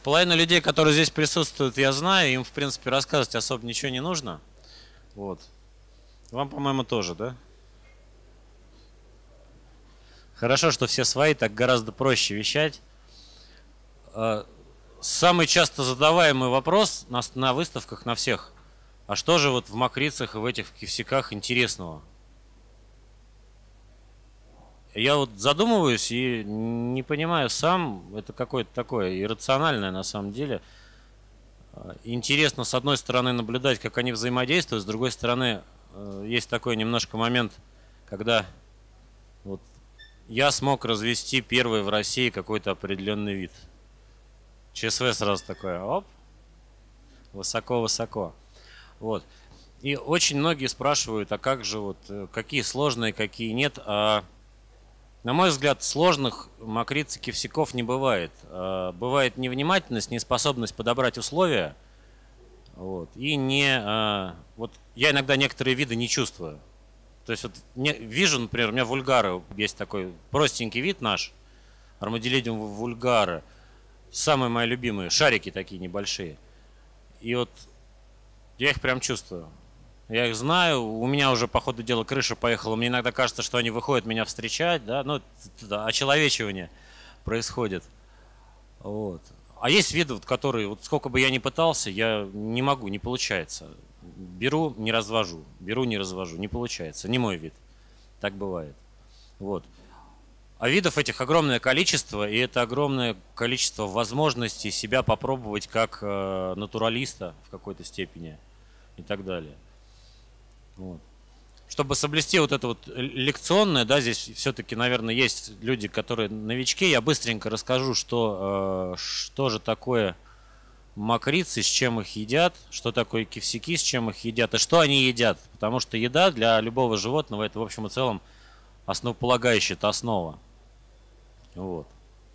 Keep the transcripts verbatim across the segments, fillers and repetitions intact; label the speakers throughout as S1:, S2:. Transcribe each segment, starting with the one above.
S1: Половина людей, которые здесь присутствуют, я знаю, им, в принципе, рассказывать особо ничего не нужно. Вот. Вам, по-моему, тоже, да? Хорошо, что все свои, так гораздо проще вещать. Самый часто задаваемый вопрос на, на выставках, на всех. А что же вот в мокрицах и в этих кивсяках интересного? Я вот задумываюсь и не понимаю сам, это какое-то такое иррациональное на самом деле. Интересно, с одной стороны, наблюдать, как они взаимодействуют, с другой стороны, есть такой немножко момент, когда вот я смог развести первый в России какой-то определенный вид. ЧСВ сразу такое, оп, высоко-высоко. Вот. И очень многие спрашивают, а как же вот, какие сложные, какие нет. А, на мой взгляд, сложных мокриц и кивсяков не бывает. А, бывает невнимательность, неспособность подобрать условия. Вот. И не... А, вот я иногда некоторые виды не чувствую. То есть вот не, вижу, например, у меня вульгары, есть такой простенький вид наш, армадилидиум вульгара. Самые мои любимые, шарики такие небольшие. И вот я их прям чувствую. Я их знаю, у меня уже по ходу дела крыша поехала. Мне иногда кажется, что они выходят меня встречать, да, ну, очеловечивание происходит. Вот. А есть виды, вот, которые, вот сколько бы я ни пытался, я не могу, не получается. Беру, не развожу, беру, не развожу, не получается, не мой вид. Так бывает. Вот. А видов этих огромное количество, и это огромное количество возможностей себя попробовать как э, натуралиста в какой-то степени и так далее. Вот. Чтобы соблюсти вот это вот лекционное, да, здесь все-таки, наверное, есть люди, которые новички, я быстренько расскажу, что, э, что же такое мокрицы, с чем их едят, что такое кивсяки, с чем их едят, и что они едят. Потому что еда для любого животного, это в общем и целом основополагающая, это основа. Вот.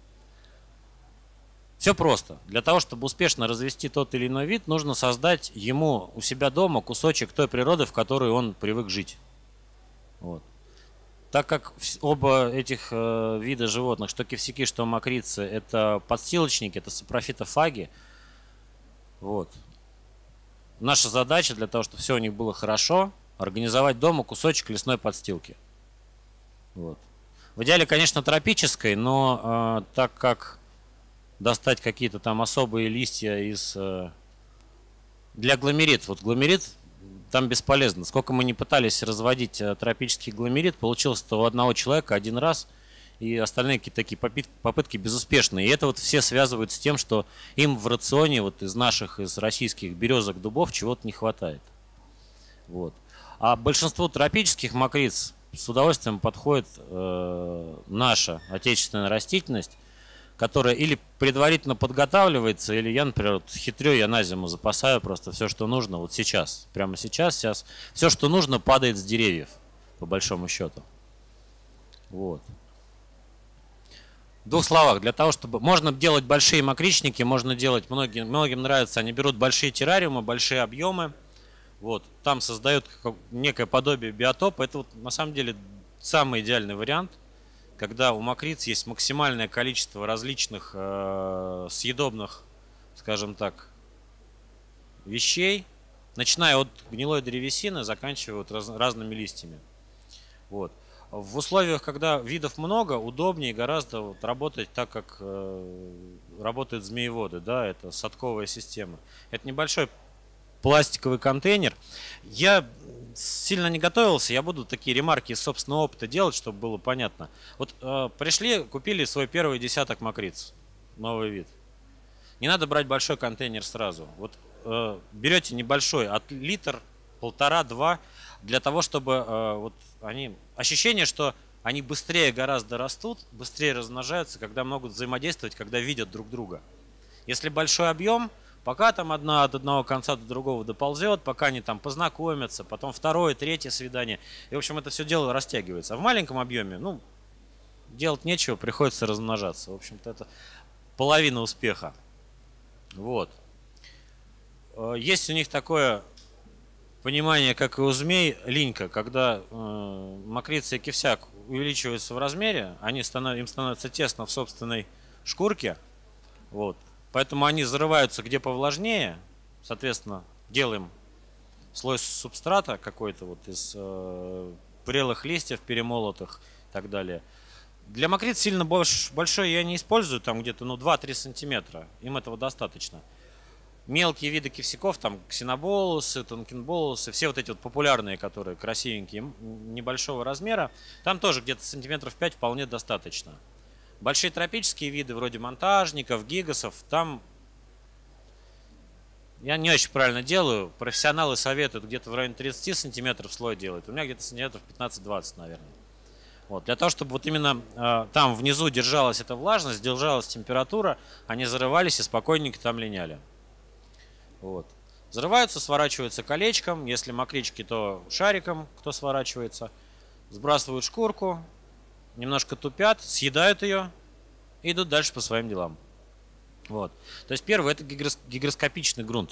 S1: Все просто. Для того, чтобы успешно развести тот или иной вид, нужно создать ему у себя дома кусочек той природы, в которой он привык жить. Вот. Так как оба этих э, вида животных, что кивсяки, что мокрицы, это подстилочники, это сапрофитофаги. Вот. Наша задача для того, чтобы все у них было хорошо, организовать дома кусочек лесной подстилки. Вот. В идеале, конечно, тропической, но э, так как достать какие-то там особые листья из... Э, для гломерит, вот гломерит там бесполезно. Сколько мы не пытались разводить э, тропический гломерит, получилось-то у одного человека один раз, и остальные какие-то такие попытки, попытки безуспешные. И это вот все связывают с тем, что им в рационе вот из наших, из российских березок, дубов чего-то не хватает. Вот. А большинству тропических мокриц с удовольствием подходит э, наша отечественная растительность, которая или предварительно подготавливается, или я, например, вот хитрю, я на зиму запасаю просто все, что нужно, вот сейчас, прямо сейчас, сейчас, все, что нужно, падает с деревьев, по большому счету. Вот. В двух словах, для того, чтобы... Можно делать большие мокричники, можно делать, многим, многим нравится, они берут большие террариумы, большие объемы, вот, там создают некое подобие биотопа. Это вот на самом деле самый идеальный вариант, когда у мокриц есть максимальное количество различных э, съедобных, скажем так, вещей, начиная от гнилой древесины, заканчивая вот раз, разными листьями. Вот. В условиях, когда видов много, удобнее гораздо вот работать так, как э, работают змееводы, да, это садковая система. Это небольшой пластиковый контейнер. Я сильно не готовился, я буду такие ремарки из собственного опыта делать, чтобы было понятно. Вот э, пришли, купили свой первый десяток мокриц, новый вид. Не надо брать большой контейнер сразу. Вот э, берете небольшой, от литр, полтора, два, для того, чтобы э, вот они... Ощущение, что они быстрее гораздо растут, быстрее размножаются, когда могут взаимодействовать, когда видят друг друга. Если большой объем, пока там одна от одного конца до другого доползет, пока они там познакомятся, потом второе, третье свидание. И, в общем, это все дело растягивается. А в маленьком объеме, ну, делать нечего, приходится размножаться. В общем-то, это половина успеха. Вот. Есть у них такое понимание, как и у змей, линька, когда э, мокрица и кивсяк увеличиваются в размере, они станов, им становится тесно в собственной шкурке. Вот. Поэтому они зарываются где повлажнее. Соответственно, делаем слой субстрата какой-то вот из э, прелых листьев перемолотых и так далее. Для мокриц сильно больш, большой я не использую, там где-то ну, два-три сантиметра. Им этого достаточно. Мелкие виды кивсяков, там ксеноболусы, тонкинболусы, все вот эти вот популярные, которые красивенькие, небольшого размера, там тоже где-то сантиметров пять вполне достаточно. Большие тропические виды, вроде монтажников, гигасов, там я не очень правильно делаю. Профессионалы советуют где-то в районе тридцати сантиметров слой делать. У меня где-то сантиметров пятнадцать-двадцать, наверное. Вот. Для того, чтобы вот именно э, там внизу держалась эта влажность, держалась температура, они зарывались и спокойненько там линяли. Вот. Зарываются, сворачиваются колечком. Если мокрички, то шариком, кто сворачивается. Сбрасывают шкурку, немножко тупят, съедают ее и идут дальше по своим делам. Вот. То есть первое, это гигроскопичный грунт.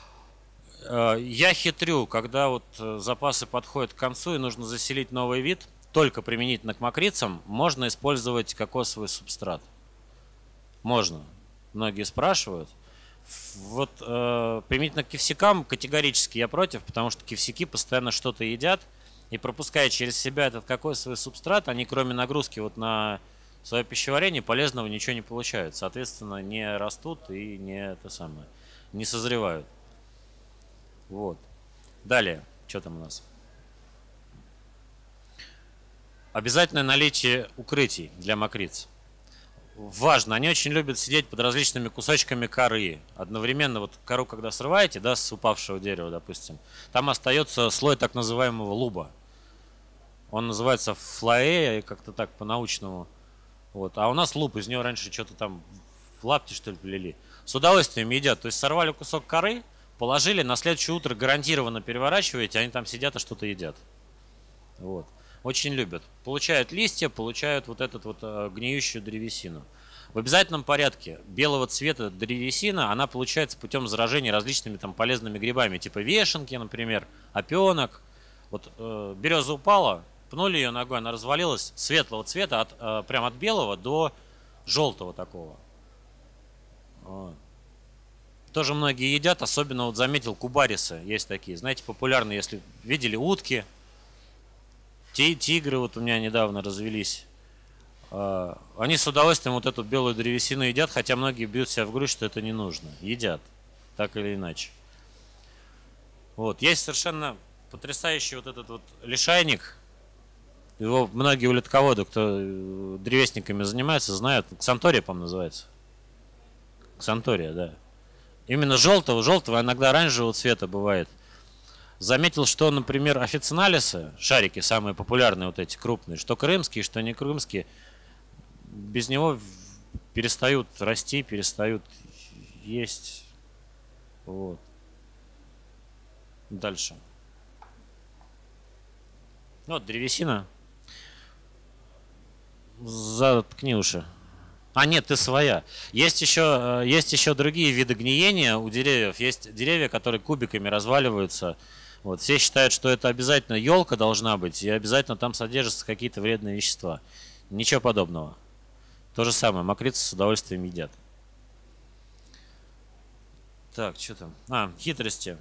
S1: Я хитрю, когда вот запасы подходят к концу и нужно заселить новый вид, только применительно к мокрицам, можно использовать кокосовый субстрат. Можно. Многие спрашивают. Вот э, применительно к кивсякам категорически я против, потому что кивсяки постоянно что-то едят, и пропуская через себя этот кокосовый субстрат, они кроме нагрузки вот на свое пищеварение полезного ничего не получают. Соответственно, не растут и не, это самое, не созревают. Вот. Далее, что там у нас? Обязательное наличие укрытий для мокриц. Важно, они очень любят сидеть под различными кусочками коры. Одновременно вот кору, когда срываете, да, с упавшего дерева, допустим, там остается слой так называемого луба. Он называется флоэя, как-то так по-научному. Вот. А у нас луп, из него раньше что-то там в лапти, что ли, плели. С удовольствием едят. То есть сорвали кусок коры, положили, на следующее утро гарантированно переворачиваете, они там сидят и что-то едят. Вот. Очень любят. Получают листья, получают вот эту вот э, гниющую древесину. В обязательном порядке белого цвета древесина, она получается путем заражения различными там полезными грибами, типа вешенки, например, опенок. Вот э, береза упала, пнули ее ногой, она развалилась светлого цвета, от, э, прям от белого до желтого такого. Вот. Тоже многие едят, особенно вот заметил кубарисы, есть такие, знаете, популярные, если видели утки. Тигры вот у меня недавно развелись. Они с удовольствием вот эту белую древесину едят, хотя многие бьют себя в грудь, что это не нужно. Едят, так или иначе. Вот. Есть совершенно потрясающий вот этот вот лишайник. Его многие улитководы, кто древесниками занимается, знают. Ксантория, по-моему, называется. Ксантория, да. Именно желтого, желтого, иногда оранжевого цвета бывает. Заметил, что, например, официналисы, шарики самые популярные, вот эти крупные, что крымские, что не крымские, без него перестают расти, перестают есть. Вот. Дальше. Вот древесина. Заткни уши. А нет, ты своя. Есть еще, есть еще другие виды гниения у деревьев. Есть деревья, которые кубиками разваливаются. Вот. Все считают, что это обязательно елка должна быть, и обязательно там содержатся какие-то вредные вещества. Ничего подобного. То же самое, мокрицы с удовольствием едят. Так, что там? А, хитрости.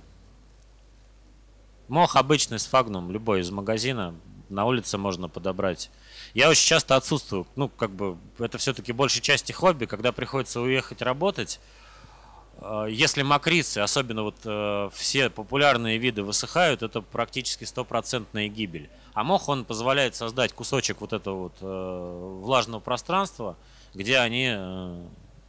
S1: Мох обычный сфагнум, любой из магазина, на улице можно подобрать. Я очень часто отсутствую, ну, как бы, это все-таки большей части хобби, когда приходится уехать работать. Если мокрицы, особенно вот э, все популярные виды высыхают, это практически стопроцентная гибель. А мох, он позволяет создать кусочек вот этого вот э, влажного пространства, где они э,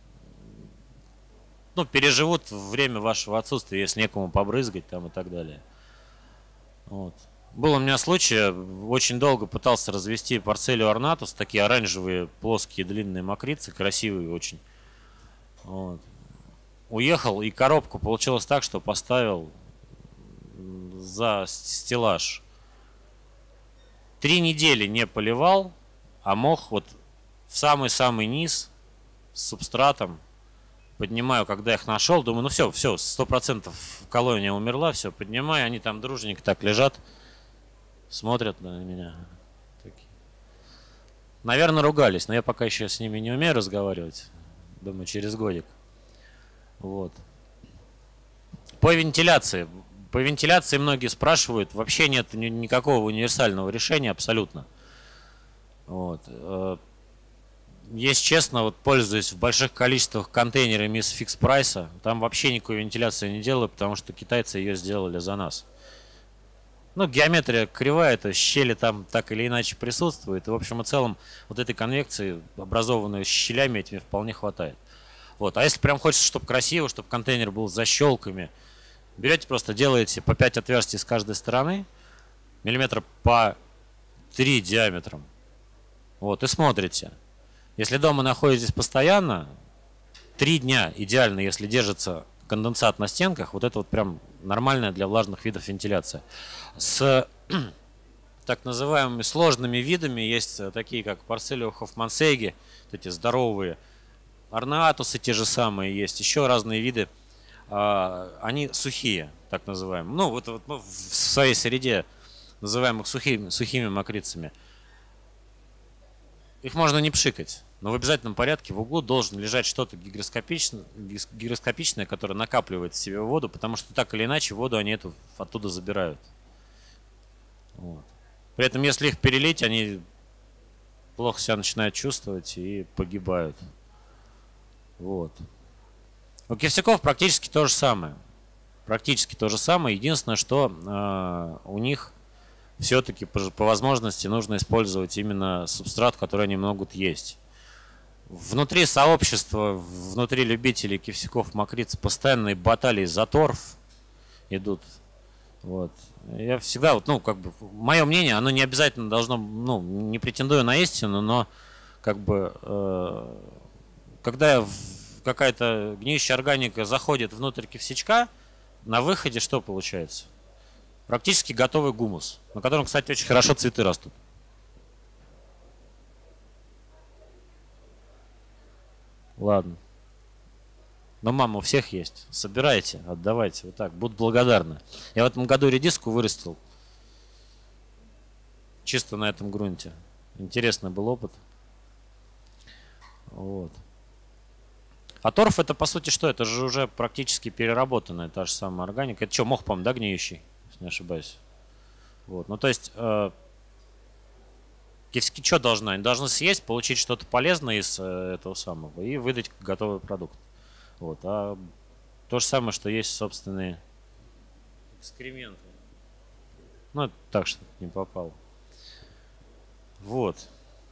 S1: ну, переживут время вашего отсутствия, если некому побрызгать там и так далее. Вот. Был у меня случай, очень долго пытался развести Порцелию орнатус, такие оранжевые, плоские, длинные мокрицы, красивые очень. Вот. Уехал, и коробку получилось так, что поставил за стеллаж. Три недели не поливал, а мох вот в самый-самый низ с субстратом. Поднимаю, когда их нашел, думаю, ну все, все, сто процентов колония умерла, все, поднимаю, они там дружненько так лежат, смотрят на меня. Такие. Наверное, ругались, но я пока еще с ними не умею разговаривать. Думаю, через годик. Вот. По вентиляции. По вентиляции многие спрашивают. Вообще нет никакого универсального решения абсолютно. Вот. Если честно, вот пользуюсь в больших количествах контейнерами из фикс прайса. Там вообще никакой вентиляции не делаю, потому что китайцы ее сделали за нас. Ну, геометрия кривая, это щели там так или иначе присутствуют. И в общем и целом вот этой конвекции, образованной щелями, этими вполне хватает. Вот. А если прям хочется, чтобы красиво, чтобы контейнер был с защелками, берете просто, делаете по пять отверстий с каждой стороны, миллиметра по три диаметром. Вот, и смотрите. Если дома находитесь постоянно, три дня идеально, если держится конденсат на стенках, вот это вот прям нормальная для влажных видов вентиляция. С так называемыми сложными видами есть такие, как Парцелио Хофмансейги, вот эти здоровые, Орнатусы те же самые есть, еще разные виды. Они сухие, так называемые. Ну, вот, вот в своей среде называем их сухими, сухими мокрицами. Их можно не пшикать, но в обязательном порядке в углу должен лежать что-то гигроскопичное, гигроскопичное, которое накапливает в себе воду, потому что так или иначе воду они эту оттуда забирают. Вот. При этом, если их перелить, они плохо себя начинают чувствовать и погибают. Вот. У кисяков практически то же самое. Практически то же самое. Единственное, что э, у них все-таки по, по возможности нужно использовать именно субстрат, который они могут есть. Внутри сообщества, внутри любителей кисяков, мокриц постоянные баталии за торф идут. Вот. Я всегда, вот, ну, как бы, мое мнение, оно не обязательно должно, ну, не претендую на истину, но как бы, э, когда какая-то гниющая органика заходит внутрь кисячка, на выходе что получается? Практически готовый гумус, на котором, кстати, очень хорошо цветы растут. Ладно. Но мама у всех есть. Собирайте, отдавайте. Вот так. Будут благодарны. Я в этом году редиску вырастил. Чисто на этом грунте. Интересный был опыт. Вот. А торф это по сути что? Это же уже практически переработанная та же самая органика. Это что, мох, по-моему, да, гниющий? Если не ошибаюсь. Вот. Ну то есть э, кисяки что должны? Они должны съесть, получить что-то полезное из э, этого самого и выдать готовый продукт. Вот. А то же самое, что есть собственные экскременты. Ну, так что не попало. Вот.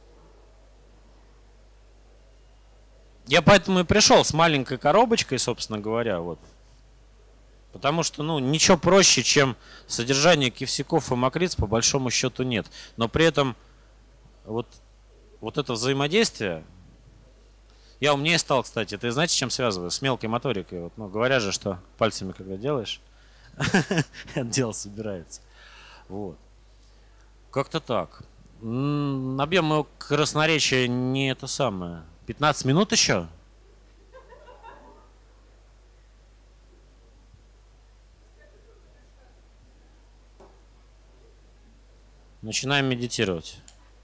S1: Я поэтому и пришел с маленькой коробочкой, собственно говоря, вот. Потому что, ну, ничего проще, чем содержание кисяков и мокриц, по большому счету нет. Но при этом вот, вот это взаимодействие. Я умнее стал, кстати. Это знаете, с чем связываю? С мелкой моторикой. Вот, ну, говорят же, что пальцами, когда делаешь, это дело собирается. Вот. Как-то так. Объем моего красноречия не это самое. пятнадцать минут еще? Начинаем медитировать.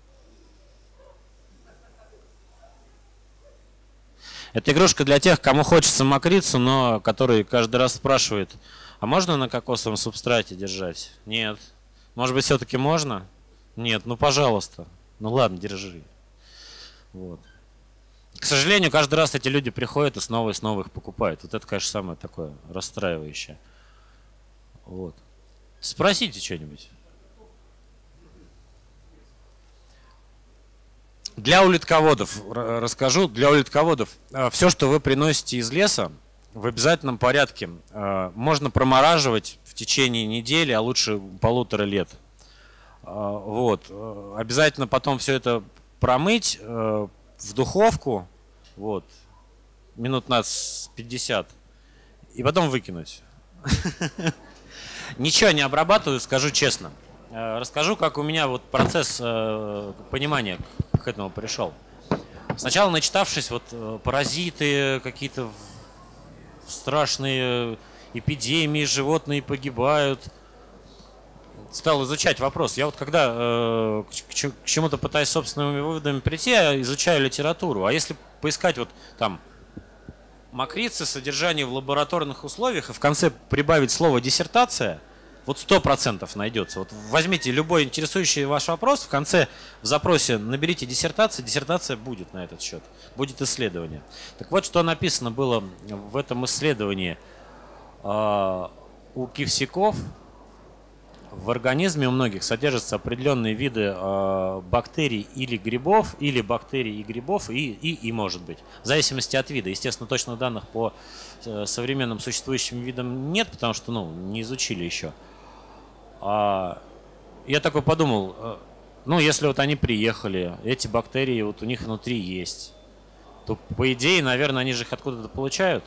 S1: Это игрушка для тех, кому хочется мокрицу, но который каждый раз спрашивает, а можно на кокосовом субстрате держать? Нет. Может быть, все-таки можно? Нет, ну пожалуйста. Ну ладно, держи. Вот. К сожалению, каждый раз эти люди приходят и снова и снова их покупают. Вот это, конечно, самое такое расстраивающее. Вот. Спросите что-нибудь. Для улитководов расскажу. Для улитководов все, что вы приносите из леса, в обязательном порядке можно промораживать в течение недели, а лучше полутора лет. Вот. Обязательно потом все это промыть в духовку, вот, минут на пятьдесят, и потом выкинуть. Ничего не обрабатываю, скажу честно. Расскажу, как у меня вот процесс понимания к этому пришел. Сначала, начитавшись, вот паразиты, какие-то страшные эпидемии, животные погибают, стал изучать вопрос. Я вот когда э, к, к чему-то пытаюсь собственными выводами прийти, я изучаю литературу. А если поискать вот там мокрицы, содержание в лабораторных условиях, и в конце прибавить слово диссертация, вот сто процентов найдется. Вот возьмите любой интересующий ваш вопрос, в конце в запросе наберите диссертация, диссертация будет на этот счет, будет исследование. Так вот, что написано было в этом исследовании. У кивсяков в организме у многих содержатся определенные виды бактерий или грибов, или бактерий и грибов, и, и, и может быть, в зависимости от вида. Естественно, точных данных по современным существующим видам нет, потому что ну, не изучили еще. А я такой подумал, ну, если вот они приехали, эти бактерии вот у них внутри есть, то, по идее, наверное, они же их откуда-то получают.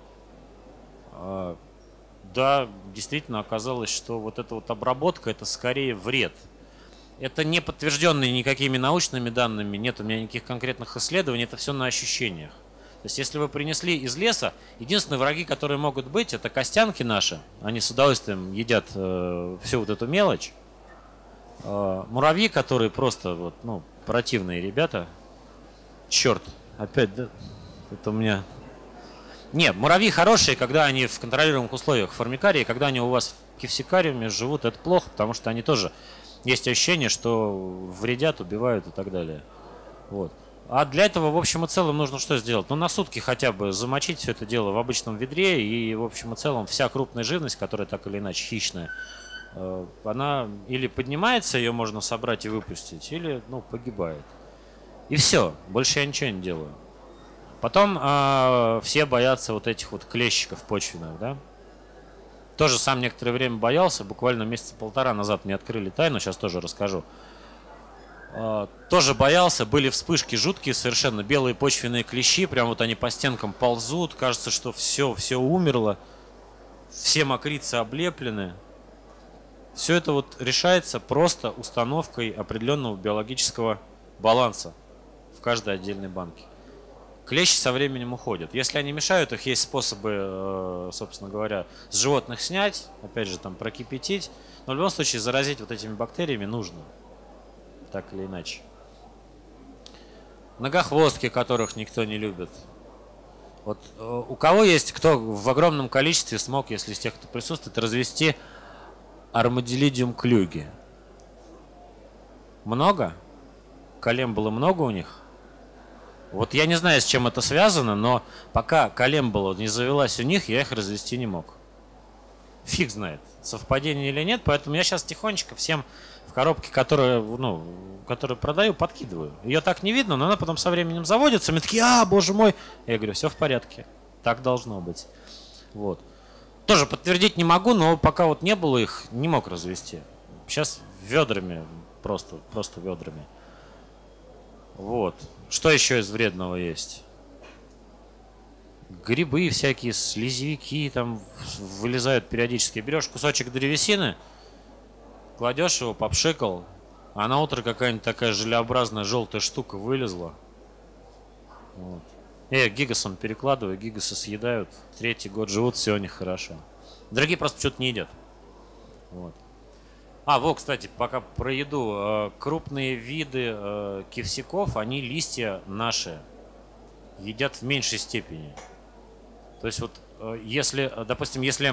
S1: Да, действительно оказалось, что вот эта вот обработка, это скорее вред. Это не подтвержденные никакими научными данными, нет у меня никаких конкретных исследований, это все на ощущениях. То есть, если вы принесли из леса, единственные враги, которые могут быть, это костянки наши. Они с удовольствием едят э, всю вот эту мелочь. Э, муравьи, которые просто вот, ну, противные ребята. Черт, опять, да? Это у меня... Нет, муравьи хорошие, когда они в контролируемых условиях формикарии, когда они у вас в кивсикариуме живут, это плохо, потому что они тоже, есть ощущение, что вредят, убивают и так далее. Вот. А для этого, в общем и целом, нужно что сделать? Ну, на сутки хотя бы замочить все это дело в обычном ведре, и, в общем и целом, вся крупная живность, которая так или иначе хищная, она или поднимается, ее можно собрать и выпустить, или, ну, погибает. И все, больше я ничего не делаю. Потом э, все боятся вот этих вот клещиков почвенных, да. Тоже сам некоторое время боялся, буквально месяца полтора назад мне открыли тайну, сейчас тоже расскажу. Э, тоже боялся, были вспышки жуткие совершенно, белые почвенные клещи, прям вот они по стенкам ползут, кажется, что все, все умерло, все мокрицы облеплены. Все это вот решается просто установкой определенного биологического баланса в каждой отдельной банке. Клещи со временем уходят. Если они мешают, их есть способы, собственно говоря, с животных снять, опять же, там прокипятить. Но в любом случае заразить вот этими бактериями нужно. Так или иначе. Многохвостки, которых никто не любит. Вот у кого есть, кто в огромном количестве смог, если из тех, кто присутствует, развести армаделидиум клюги? Много? Колем было много у них? Вот я не знаю, с чем это связано, но пока колембола не завелась у них, я их развести не мог. Фиг знает, совпадение или нет, поэтому я сейчас тихонечко всем в коробке, которую, ну, которую продаю, подкидываю. Ее так не видно, но она потом со временем заводится, мне такие, а, боже мой. Я говорю, все в порядке, так должно быть. Вот. Тоже подтвердить не могу, но пока вот не было их, не мог развести. Сейчас ведрами, просто, просто ведрами. Вот. Что еще из вредного есть? Грибы всякие, слизевики там вылезают периодически. Берешь кусочек древесины, кладешь его, попшикал, а на утро какая-нибудь такая желеобразная желтая штука вылезла. Вот. Я гигасом перекладываю, гигасы съедают. Третий год живут, все у них хорошо. Другие просто что-то не едят. Вот. А, вот, кстати, пока про еду. Крупные виды кивсяков, они листья наши едят в меньшей степени. То есть вот, если, допустим, если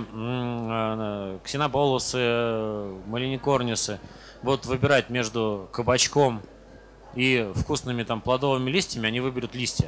S1: ксеноболусы, малинекорнисы будут выбирать между кабачком и вкусными там плодовыми листьями, они выберут листья.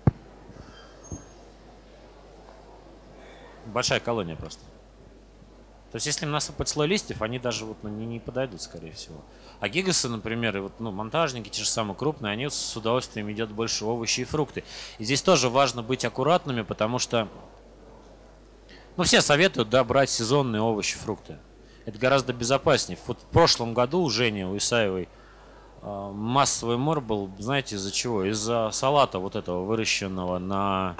S1: Большая колония просто. То есть, если им насыпать слой листьев, они даже вот, ну, не, не подойдут, скорее всего. А гигасы, например, и вот, ну, монтажники, те же самые крупные, они с удовольствием едят больше овощи и фрукты. И здесь тоже важно быть аккуратными, потому что, ну, все советуют, да, брать сезонные овощи, фрукты. Это гораздо безопаснее. Вот в прошлом году у Жени, у Исаевой, э, массовый мор был, знаете, из-за чего? Из-за салата вот этого, выращенного на...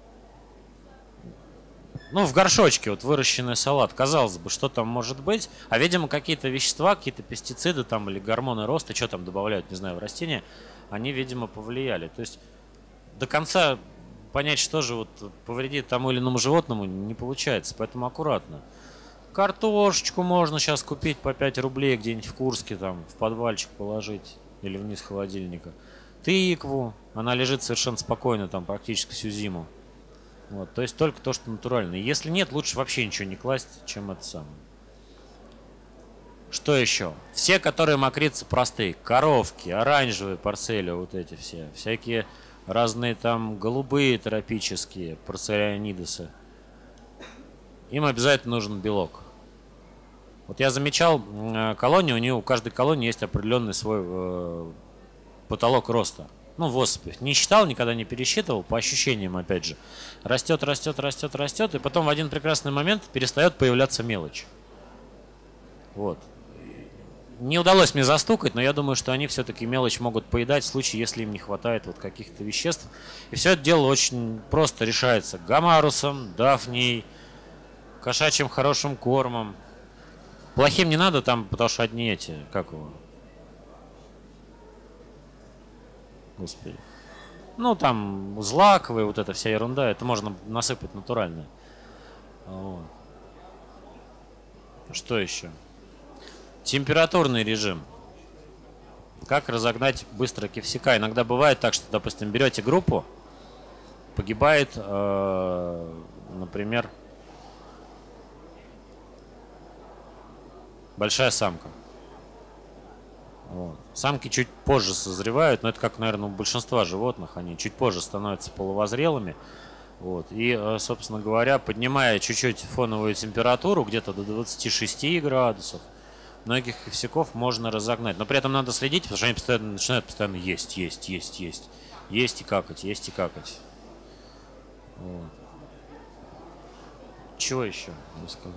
S1: Ну, в горшочке вот выращенный салат. Казалось бы, что там может быть. А, видимо, какие-то вещества, какие-то пестициды там или гормоны роста, что там добавляют, не знаю, в растения, они, видимо, повлияли. То есть до конца понять, что же вот повредит тому или иному животному, не получается. Поэтому аккуратно. Картошечку можно сейчас купить по пять рублей где-нибудь в Курске, там, в подвальчик положить или вниз холодильника. Тыкву. Она лежит совершенно спокойно там практически всю зиму. Вот, то есть только то, что натуральное. Если нет, лучше вообще ничего не класть, чем это самое. Что еще? Все, которые мокрицы простые. Коровки, оранжевые парцели, вот эти все. Всякие разные там голубые тропические парцелионидесы. Им обязательно нужен белок. Вот я замечал, колонии, у нее у каждой колонии есть определенный свой э, потолок роста. Ну, в особях. Не считал, никогда не пересчитывал, по ощущениям, опять же. Растет, растет, растет, растет, и потом в один прекрасный момент перестает появляться мелочь. Вот. Не удалось мне застукать, но я думаю, что они все-таки мелочь могут поедать в случае, если им не хватает вот каких-то веществ. И все это дело очень просто решается. Гамарусом, дафнией, кошачьим хорошим кормом. Плохим не надо там, потому что одни эти, как его? Господи. Ну, там злаковые, вот эта вся ерунда, это можно насыпать натурально. Вот. Что еще? Температурный режим. Как разогнать быстро кефсика? Иногда бывает так, что, допустим, берете группу, погибает, э, например, большая самка. Вот. Самки чуть позже созревают, но это как, наверное, у большинства животных, они чуть позже становятся полувозрелыми. Вот. И, собственно говоря, поднимая чуть-чуть фоновую температуру, где-то до двадцати шести градусов, многих кефсиков можно разогнать. Но при этом надо следить, потому что они постоянно начинают постоянно есть, есть, есть, есть. Есть и какать, есть и какать. Вот. Чего еще рассказать?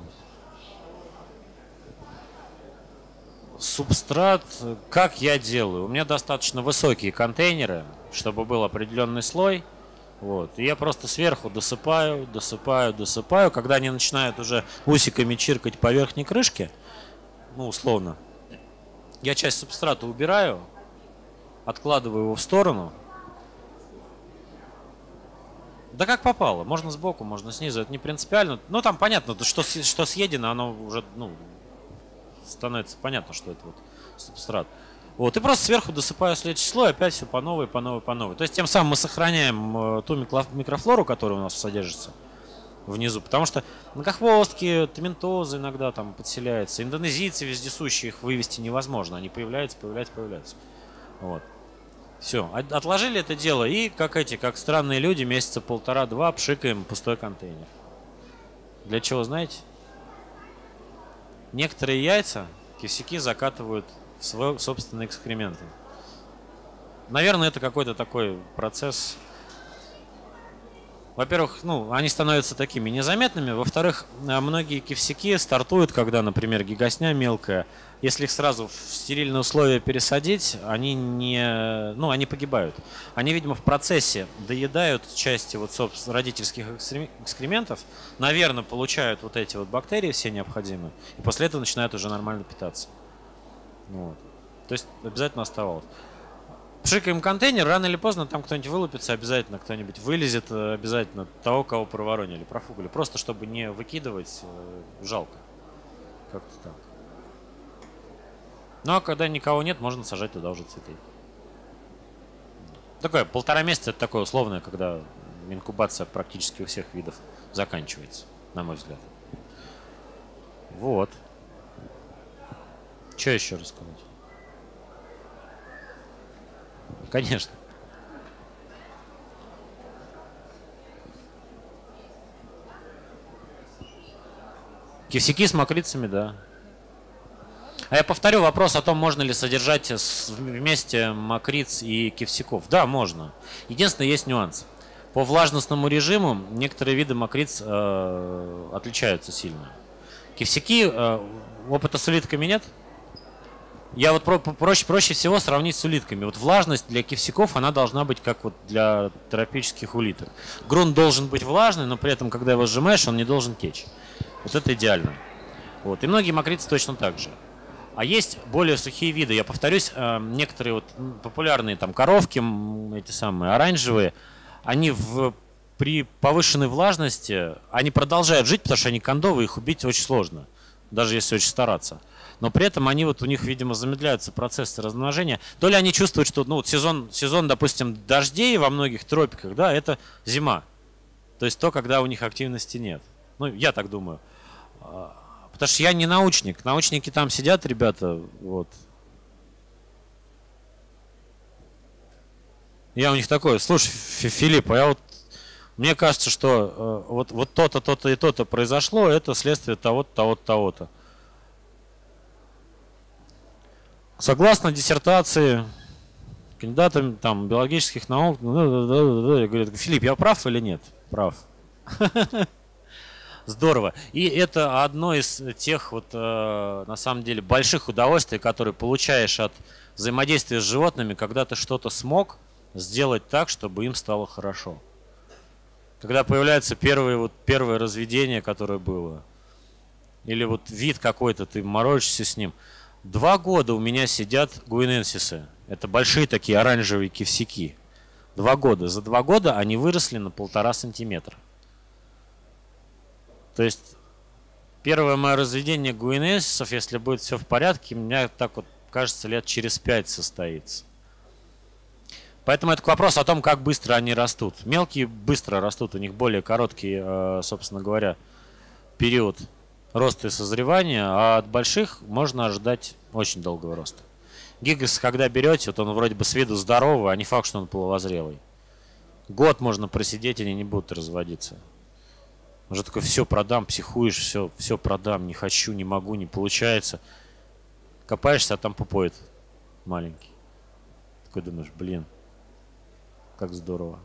S1: Субстрат, как я делаю? У меня достаточно высокие контейнеры, чтобы был определенный слой. Вот. И я просто сверху досыпаю, досыпаю, досыпаю. Когда они начинают уже усиками чиркать по верхней крышке, ну, условно, я часть субстрата убираю, откладываю его в сторону. Да как попало. Можно сбоку, можно снизу. Это не принципиально. Ну, там понятно, что, что съедено, оно уже, ну, становится понятно, что это вот субстрат. Вот, и просто сверху досыпаю следующий слой, опять все по новой, по новой, по новой. То есть тем самым мы сохраняем ту микрофлору, которая у нас содержится внизу. Потому что многохвостки, томентозы иногда там подселяются. Индонезийцы вездесущие, их вывести невозможно. Они появляются, появляются, появляются. Вот. Все, отложили это дело и, как эти, как странные люди, месяца полтора-два пшикаем пустой контейнер. Для чего, знаете? Некоторые яйца кефсики закатывают в свои собственные экскременты. Наверное, это какой-то такой процесс. Во-первых, ну, они становятся такими незаметными. Во-вторых, многие кефсики стартуют, когда, например, гигосня мелкая. Если их сразу в стерильные условия пересадить, они не, ну, они погибают. Они, видимо, в процессе доедают части вот, собственно, родительских экскрементов, наверное, получают вот эти вот бактерии все необходимые, и после этого начинают уже нормально питаться. Вот. То есть обязательно оставалось. Пшикаем контейнер, рано или поздно там кто-нибудь вылупится, обязательно кто-нибудь вылезет, обязательно того, кого проворонили, профугали. Просто чтобы не выкидывать, жалко. Как-то так. Ну а когда никого нет, можно сажать туда уже цветы. Такое полтора месяца, это такое условное, когда инкубация практически у всех видов заканчивается, на мой взгляд. Вот. Что еще рассказать? Конечно. Кефсики с мокрицами, да. А я повторю вопрос о том, можно ли содержать вместе мокриц и кефсиков. Да, можно. Единственное, есть нюанс. По влажностному режиму некоторые виды мокриц э, отличаются сильно. Кефсики, э, опыта с улитками нет? Я вот про, проще, проще всего сравнить с улитками. Вот влажность для кефсиков, она должна быть как вот для тропических улиток. Грунт должен быть влажный, но при этом, когда его сжимаешь, он не должен течь. Вот это идеально. Вот. И многие мокрицы точно так же. А есть более сухие виды. Я повторюсь, некоторые вот популярные там коровки, эти самые оранжевые, они в, при повышенной влажности, они продолжают жить, потому что они кондовые, их убить очень сложно, даже если очень стараться. Но при этом они вот у них, видимо, замедляются процессы размножения. То ли они чувствуют, что ну, вот сезон, сезон, допустим, дождей во многих тропиках, да, это зима. То есть то, когда у них активности нет. Ну, я так думаю. Потому что я не научник. Научники там сидят, ребята, вот. Я у них такой: слушай, Филипп, а я вот, мне кажется, что э, вот, вот то-то, то-то и то-то произошло, это следствие того-то, того-то, того-то. Согласно диссертации кандидатам там биологических наук, говорят: Филипп, я прав или нет? Прав. Здорово. И это одно из тех вот, э, на самом деле, больших удовольствий, которые получаешь от взаимодействия с животными, когда ты что-то смог сделать так, чтобы им стало хорошо. Когда появляется первое, вот, первое разведение, которое было, или вот вид какой-то, ты морочишься с ним. Два года у меня сидят гуиненсисы. Это большие такие оранжевые кивсяки. Два года. За два года они выросли на полтора сантиметра. То есть первое мое разведение гуиненсисов, если будет все в порядке, у меня так вот, кажется, лет через пять состоится. Поэтому это вопрос о том, как быстро они растут. Мелкие быстро растут, у них более короткий, собственно говоря, период роста и созревания, а от больших можно ожидать очень долгого роста. Гигас, когда берете, вот он вроде бы с виду здоровый, а не факт, что он половозрелый. Год можно просидеть, они не будут разводиться. Уже такой: все продам, психуешь, все, все продам, не хочу, не могу, не получается. Копаешься, а там пупоид маленький. Такой думаешь: блин, как здорово.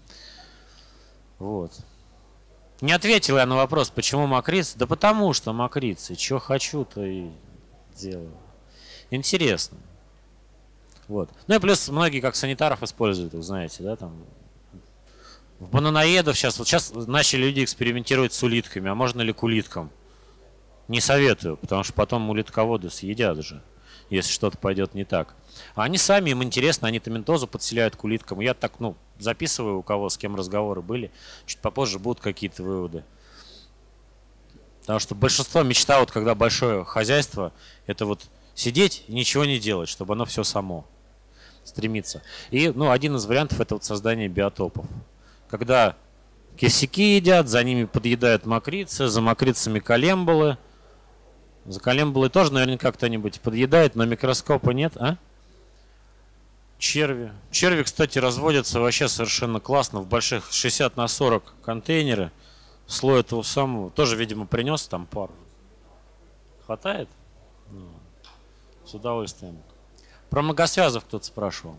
S1: Вот. Не ответил я на вопрос, почему мокрицы. Да потому что мокрицы. Что хочу, то и делаю. Интересно. Вот. Ну и плюс многие как санитаров используют, вы знаете, да, там. В бананоедов сейчас, вот сейчас начали люди экспериментировать с улитками, а можно ли к улиткам? Не советую, потому что потом улитководы съедят же, если что-то пойдет не так. А они сами, им интересно, они томентозу подселяют к улиткам. Я так, ну, записываю, у кого с кем разговоры были. Чуть попозже будут какие-то выводы. Потому что большинство мечта, вот когда большое хозяйство, это вот сидеть и ничего не делать, чтобы оно все само стремится. И, ну, один из вариантов — это вот создание биотопов. Когда кисяки едят, за ними подъедают мокрицы, за мокрицами колембулы. За колембулой тоже наверняка кто-нибудь подъедает, но микроскопа нет, а? Черви. Черви, кстати, разводятся вообще совершенно классно в больших шестьдесят на сорок контейнеры. Слой этого самого. Тоже, видимо, принес там пару. Хватает? Ну, с удовольствием. Про многосвязов кто-то спрашивал.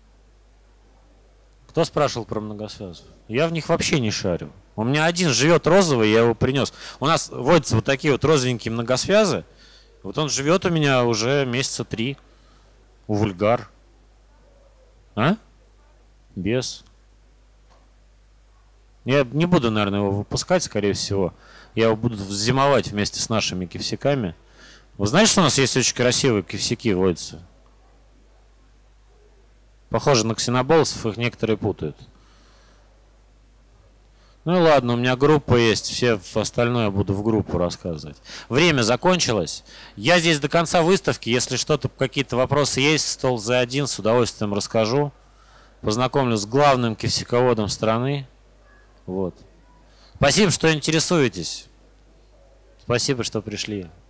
S1: Кто спрашивал про многосвязов? Я в них вообще не шарю. У меня один живет розовый, я его принес. У нас водятся вот такие вот розовенькие многосвязы. Вот он живет у меня уже месяца три. У вульгар. А? Без. Я не буду, наверное, его выпускать, скорее всего. Я его буду зимовать вместе с нашими кивсяками. Вы знаете, что у нас есть очень красивые кивсяки водятся? Похоже на ксеноболсов, их некоторые путают. Ну и ладно, у меня группа есть, все остальное буду в группу рассказывать. Время закончилось. Я здесь до конца выставки, если что-то, какие-то вопросы есть, стол за один, с удовольствием расскажу. Познакомлю с главным кивсяководом страны. Вот. Спасибо, что интересуетесь. Спасибо, что пришли.